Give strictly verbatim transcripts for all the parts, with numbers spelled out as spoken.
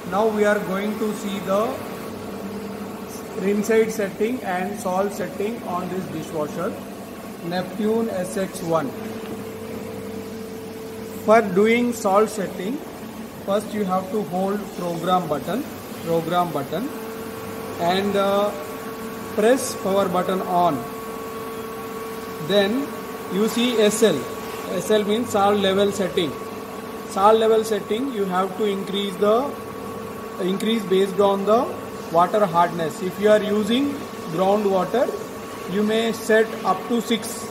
Now we are going to see the rinside setting and salt setting on this dishwasher Neptune S X one. For doing salt setting, first you have to hold program button, program button and uh, press power button on. Then you see S L. S L means salt level setting. Salt level setting you have to increase the increase based on the water hardness. If you are using groundwater, you may set up to six.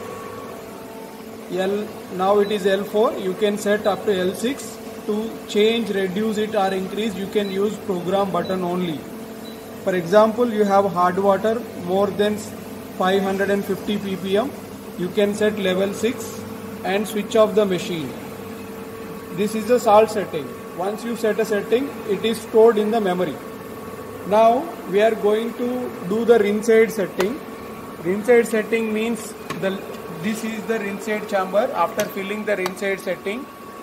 L now it is L four. You can set up to L six. To change, reduce it or increase, you can use program button only. For example, you have hard water more than five hundred fifty p p m. You can set level six and switch off the machine. This is the salt setting. Once you set a setting, it is stored in the memory. Now we are going to do the rinside setting. Rinside setting means the this is the rinside chamber. After filling the rinside setting,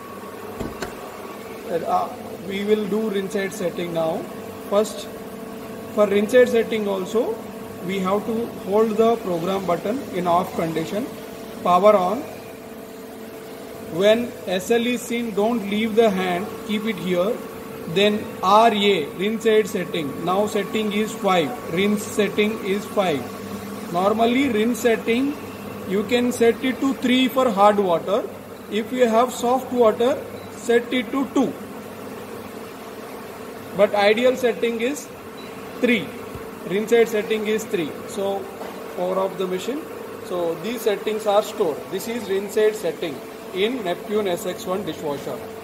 uh, we will do rinside setting now. First, for rinside setting also, we have to hold the program button in off condition, power on. When S L is seen, don't leave the hand, keep it here. Then R A, rinside setting. Now setting is five, rinse setting is five. Normally rinse setting, you can set it to three for hard water. If you have soft water, set it to two. But ideal setting is three. Rinside setting is three. So power off the machine. So these settings are stored. This is rinside setting in Neptune S X one dishwasher.